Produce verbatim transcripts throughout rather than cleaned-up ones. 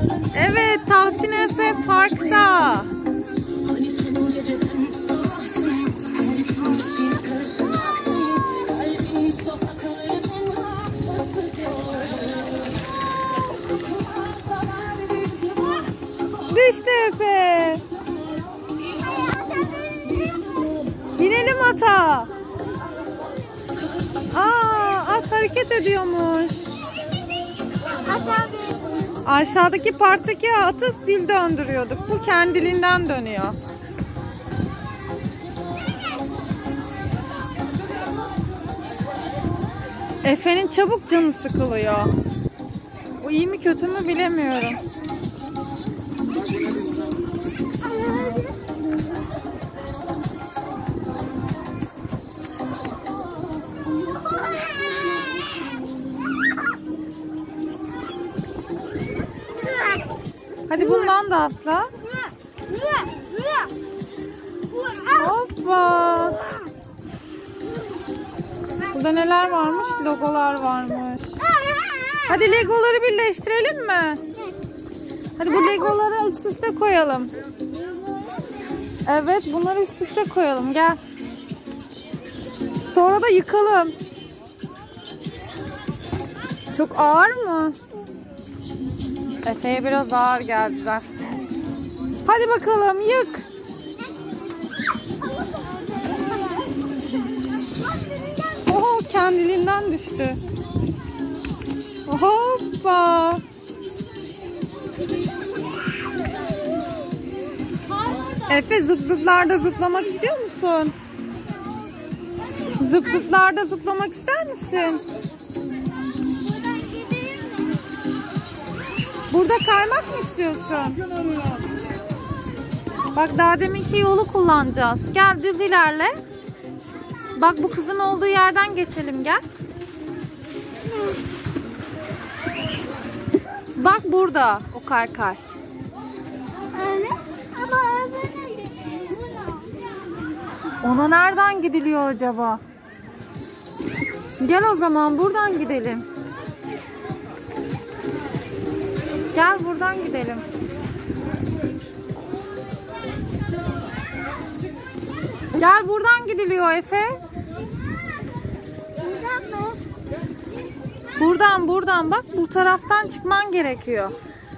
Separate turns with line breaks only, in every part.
Evet, Tahsin Efe parkta. Düştü Efe. Binelim ata. Aa, at hareket ediyormuş. Aşağıdaki parktaki atı biz döndürüyorduk. Bu kendiliğinden dönüyor. Efe'nin çabuk canı sıkılıyor. Bu iyi mi kötü mü bilemiyorum. Hadi bundan da atla. Hoppa. Burada neler varmış? Logolar varmış. Hadi legoları birleştirelim mi? Hadi bu legoları üst üste koyalım. Evet, bunları üst üste koyalım. Gel. Sonra da yıkalım. Çok ağır mı? Efe'ye biraz ağır geldiler. Hadi bakalım yık. Oho, kendiliğinden düştü. Hoppa. Efe, zıp zıplarda zıplamak istiyor musun? Zıp zıplarda zıplamak ister misin? Burada kaymak mı istiyorsun? Bak, daha deminki yolu kullanacağız. Gel, düz ilerle. Bak, bu kızın olduğu yerden geçelim, gel. Bak burada o kaykay. Ona nereden gidiliyor acaba? Gel o zaman buradan gidelim. Gel buradan gidelim. Gel buradan gidiliyor Efe.
Buradan mı?
Buradan buradan bak, bu taraftan çıkman gerekiyor.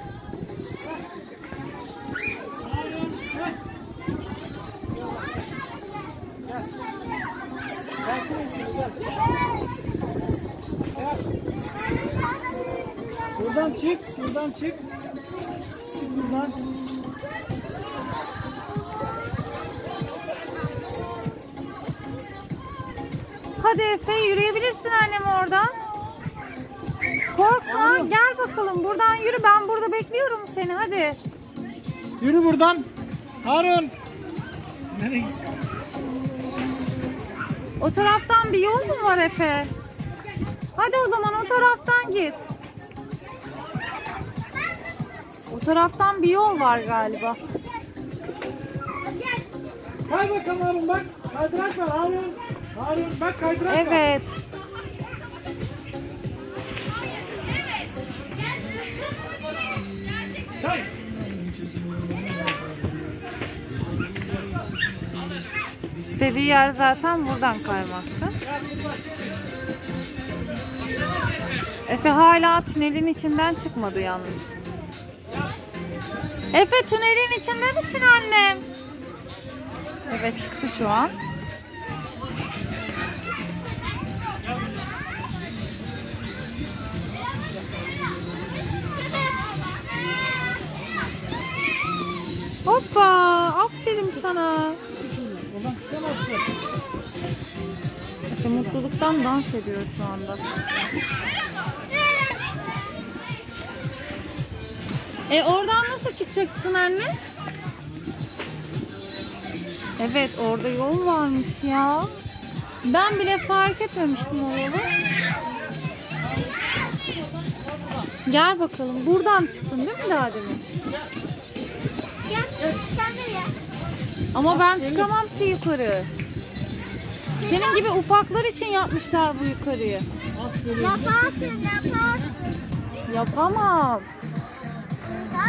Buradan çık, buradan çık. Çık buradan.
Hadi Efe, yürüyebilirsin annem oradan. Korkma, gel bakalım buradan yürü, ben burada bekliyorum seni, hadi.
Yürü buradan. Harun. Nereye gidiyorsun?
O taraftan bir yol mu var Efe? Hadi o zaman o taraftan git. O taraftan bir yol var galiba.
Kay bakalım Harun, bak. Kaydırak var Harun. Harun bak, kaydırak var.
Evet.
Kay.
İstediği yer zaten buradan kaymaktı. Efe hala tünelin içinden çıkmadı yalnız. Efe, tünelin içinde misin annem? Evet, çıktı şu an. Hoppa, aferin sana. Efe mutluluktan dans ediyor şu anda. E oradan nasıl çıkacaksın anne? Evet, orada yol varmış ya. Ben bile fark etmemiştim o yolu. Gel bakalım. Buradan çıktın değil mi daha demin?
Gel, sen de gel.
Ama ben çıkamam ki yukarı. Senin gibi ufaklar için yapmışlar bu yukarıyı.
Yaparsın, yaparsın.
Yapamam.
Yaparsın.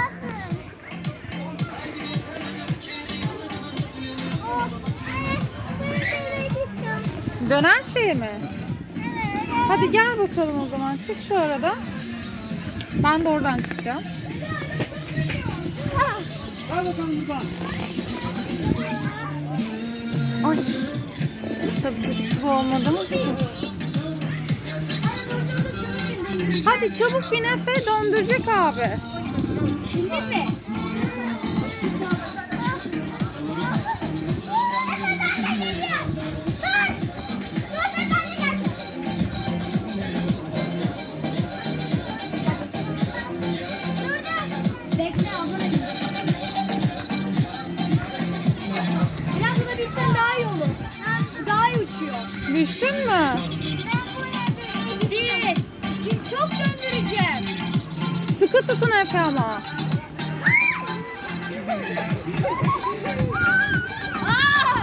Dönen şey mi? Hadi gel bakalım o zaman. Çık şu arada. Ben de oradan çıkacağım.
Hadi bakalım buradan.
Ay. Tabii çocuk gibi olmadığımız için. Hadi çabuk bin Efe, döndürecek abi.
Bildin mi? Bekle abla. Ya buna binsen daha iyi olur. Daha iyi uçuyor.
Düştün mü?
Bir. İki. Çok döndüreceğim.
Sıkı tutun Efe ama.
Aa!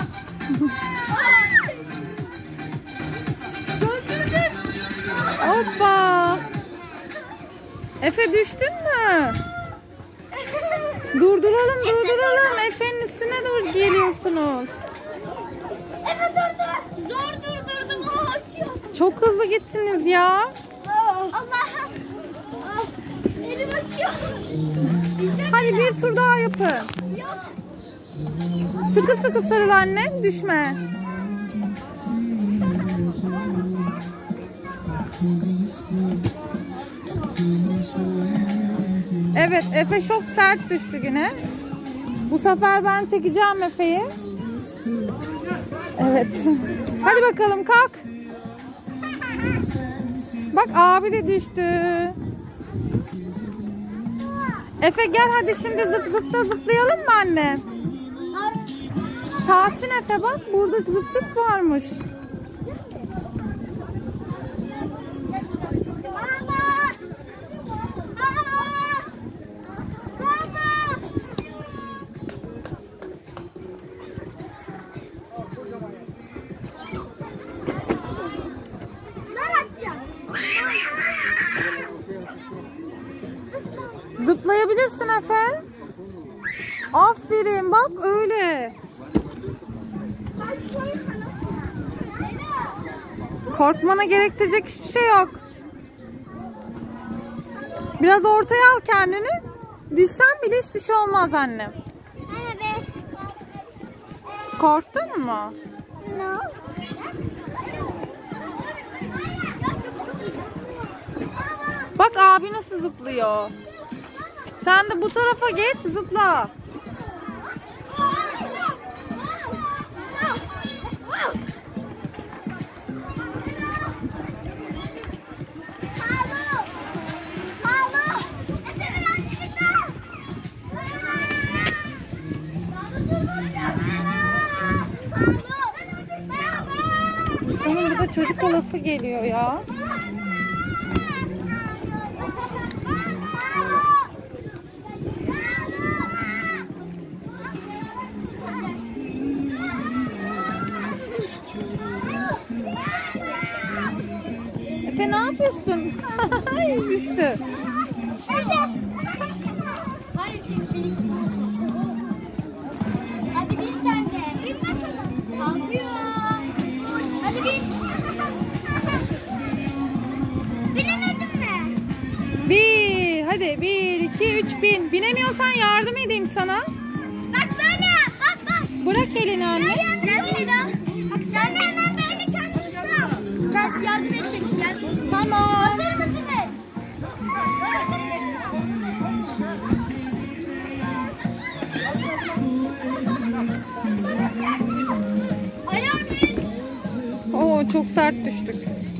Döndürdüm.
Hoppa. Efe düştün mü? Durduralım durduralım. Efe'nin üstüne doğru geliyorsunuz.
Efe durdu. Zor durdurdum. Aa, açıyor.
Çok hızlı gittiniz ya.
Allah'ım. Ah, elim açıyor. Diyeceğim
Hadi
ya.
bir tur daha yapın.
Yok.
Sıkı sıkı sarıl anne, düşme. Evet, Efe çok sert düştü yine. Bu sefer ben çekeceğim Efe'yi. Evet. Hadi bakalım kalk. Bak abi de düştü. Efe gel hadi şimdi zıp zıpla zıplayalım mı anne? Tahsin Efe bak burada zıp zıp varmış. Zıplayabilirsin Efe. Aferin bak öyle. Korkmana gerektirecek hiçbir şey yok. Biraz ortaya al kendini. Düşsen bile hiçbir şey olmaz annem. Korktun mu? Bak abi nasıl zıplıyor. Sen de bu tarafa geç zıpla. Senin burada çocuk olası geliyor ya. Efe ne yapıyorsun? Düştü.
Hayır şimdi. Hadi bin sen de. Bin bakalım. Kalkıyor. Hadi bin. Bilemedin mi?
Bir, hadi bir, iki, üç bin. Binemiyorsan yardım edeyim sana.
Bak böyle yap. Bak bak.
Bırak elini anne.
Sen beni al. Bak sen de hemen böyle kendini sağ. Ben yardım edecek gel. Tamam. Hazır mısınız?
Oo çok sert düştük.